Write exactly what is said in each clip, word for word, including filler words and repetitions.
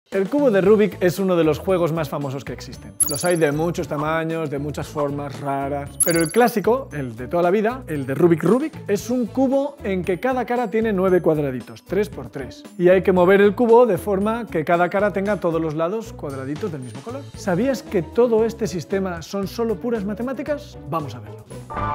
El cubo de Rubik es uno de los juegos más famosos que existen. Los hay de muchos tamaños, de muchas formas raras, pero el clásico, el de toda la vida, el de Rubik Rubik, es un cubo en que cada cara tiene nueve cuadraditos, tres por tres. Y hay que mover el cubo de forma que cada cara tenga todos los lados cuadraditos del mismo color. ¿Sabías que todo este sistema son solo puras matemáticas? Vamos a verlo.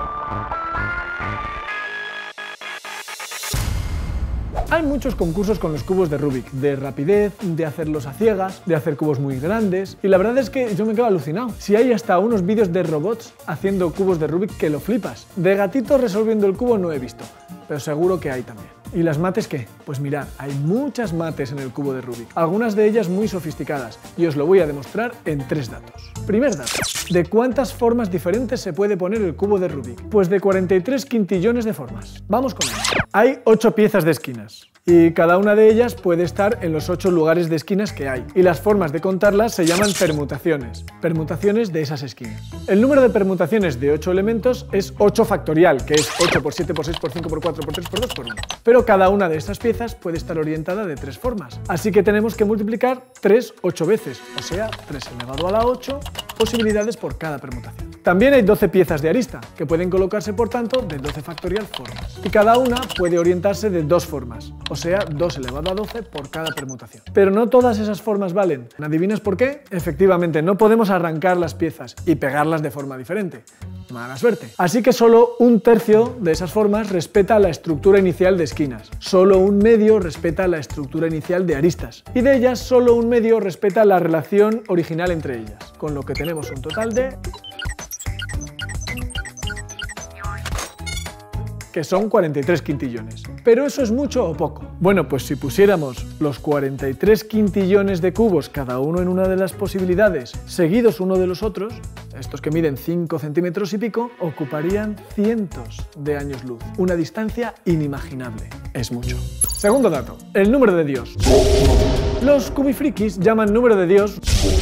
Hay muchos concursos con los cubos de Rubik, de rapidez, de hacerlos a ciegas, de hacer cubos muy grandes, y la verdad es que yo me quedo alucinado. Si hay hasta unos vídeos de robots haciendo cubos de Rubik que lo flipas. De gatitos resolviendo el cubo no he visto, pero seguro que hay también. ¿Y las mates qué? Pues mirad, hay muchas mates en el cubo de Rubik, algunas de ellas muy sofisticadas, y os lo voy a demostrar en tres datos. Primer dato, ¿de cuántas formas diferentes se puede poner el cubo de Rubik? Pues de cuarenta y tres quintillones de formas. Vamos con ello. Hay ocho piezas de esquinas, y cada una de ellas puede estar en los ocho lugares de esquinas que hay, y las formas de contarlas se llaman permutaciones, permutaciones de esas esquinas. El número de permutaciones de ocho elementos es ocho factorial, que es ocho por siete por seis por cinco por cuatro por tres por dos por uno. Pero cada una de estas piezas puede estar orientada de tres formas, así que tenemos que multiplicar tres ocho veces, o sea, tres elevado a la ocho posibilidades por cada permutación. También hay doce piezas de arista, que pueden colocarse por tanto de doce factorial formas, y cada una puede orientarse de dos formas, o sea, dos elevado a doce por cada permutación. Pero no todas esas formas valen. ¿Adivinas por qué? Efectivamente, no podemos arrancar las piezas y pegarlas de forma diferente. Mala suerte. Así que solo un tercio de esas formas respeta la estructura inicial de esquinas, solo un medio respeta la estructura inicial de aristas, y de ellas solo un medio respeta la relación original entre ellas, con lo que tenemos un total de... que son cuarenta y tres quintillones. ¿Pero eso es mucho o poco? Bueno, pues si pusiéramos los cuarenta y tres quintillones de cubos, cada uno en una de las posibilidades, seguidos uno de los otros, estos que miden cinco centímetros y pico, ocuparían cientos de años luz. Una distancia inimaginable. Es mucho. Segundo dato, el número de Dios. Los cubifrikis llaman número de Dios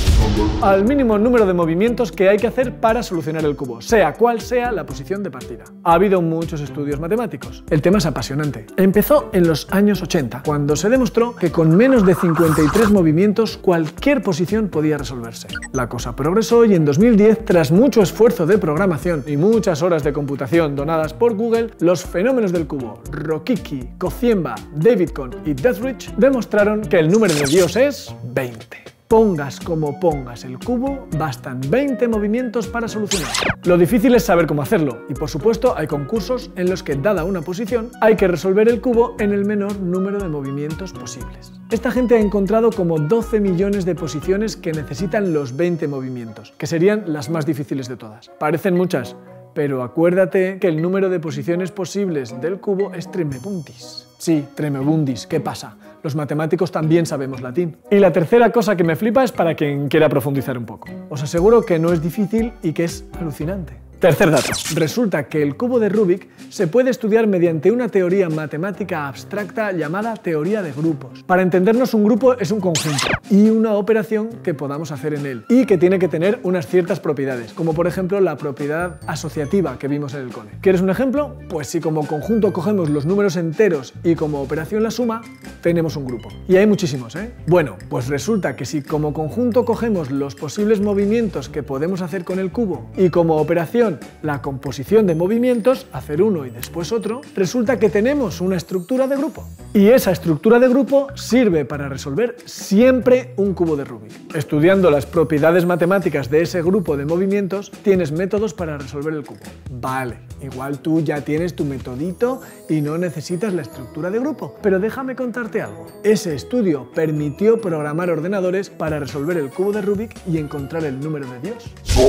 al mínimo número de movimientos que hay que hacer para solucionar el cubo, sea cual sea la posición de partida. Ha habido muchos estudios matemáticos. El tema es apasionante. Empezó en los años ochenta, cuando se demostró que con menos de cincuenta y tres movimientos cualquier posición podía resolverse. La cosa progresó y en dos mil diez, tras mucho esfuerzo de programación y muchas horas de computación donadas por Google, los fenómenos del cubo, Rokicki, Kociemba, Davidson y Deatherage, demostraron que el número de Dios es veinte. Pongas como pongas el cubo, bastan veinte movimientos para solucionarlo. Lo difícil es saber cómo hacerlo, y por supuesto hay concursos en los que, dada una posición, hay que resolver el cubo en el menor número de movimientos posibles. Esta gente ha encontrado como doce millones de posiciones que necesitan los veinte movimientos, que serían las más difíciles de todas. Parecen muchas, pero acuérdate que el número de posiciones posibles del cubo es tremebundis. Sí, tremebundis, ¿qué pasa? Los matemáticos también sabemos latín. Y la tercera cosa que me flipa es para quien quiera profundizar un poco. Os aseguro que no es difícil y que es alucinante. Tercer dato. Resulta que el cubo de Rubik se puede estudiar mediante una teoría matemática abstracta llamada teoría de grupos. Para entendernos, un grupo es un conjunto y una operación que podamos hacer en él y que tiene que tener unas ciertas propiedades, como por ejemplo la propiedad asociativa que vimos en el cole. ¿Quieres un ejemplo? Pues si como conjunto cogemos los números enteros y como operación la suma, tenemos un grupo. Y hay muchísimos, ¿eh? Bueno, pues resulta que si como conjunto cogemos los posibles movimientos que podemos hacer con el cubo y como operación la composición de movimientos, hacer uno y después otro, resulta que tenemos una estructura de grupo. Y esa estructura de grupo sirve para resolver siempre un cubo de Rubik. Estudiando las propiedades matemáticas de ese grupo de movimientos, tienes métodos para resolver el cubo. Vale, igual tú ya tienes tu metodito y no necesitas la estructura de grupo. Pero déjame contarte algo. Ese estudio permitió programar ordenadores para resolver el cubo de Rubik y encontrar el número de Dios.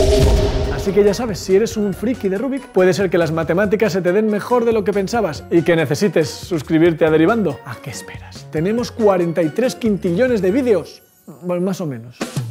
Así que ya sabes, si eres un friki de Rubik, puede ser que las matemáticas se te den mejor de lo que pensabas y que necesites suscribirte a Derivando. ¿A qué esperas? Tenemos cuarenta y tres quintillones de vídeos. Bueno, más o menos.